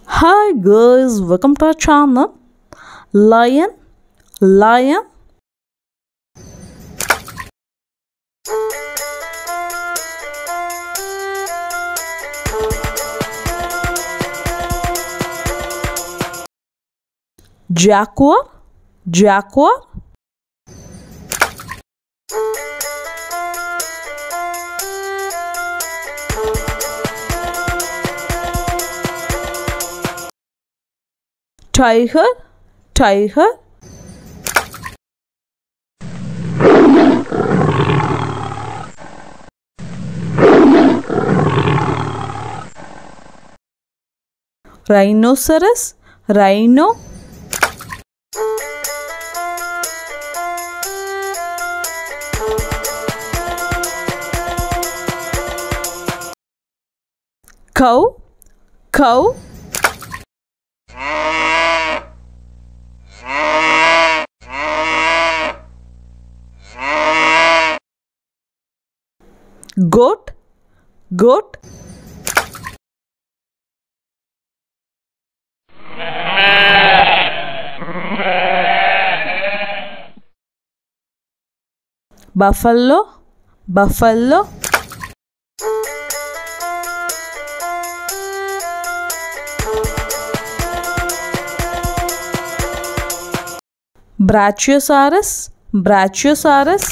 Hi guys, welcome to our channel. Lion, lion, jaguar, jaguar, tiger, tiger, rhinoceros, rhino, cow, cow, goat, goat, buffalo, buffalo, brachiosaurus, brachiosaurus,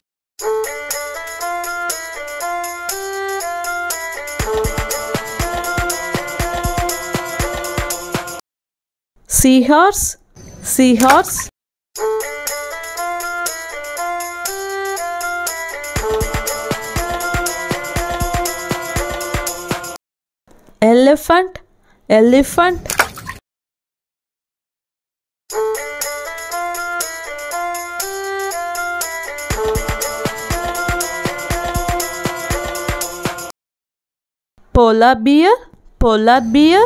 seahorse, seahorse, elephant, elephant, polar bear, polar bear,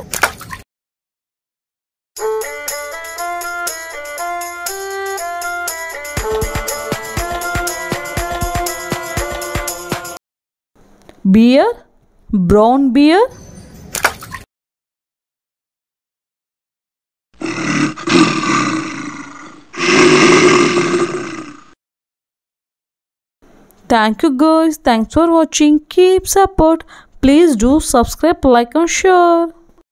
bear, brown bear, thank you guys, thanks for watching, keep support, please do subscribe, like and share.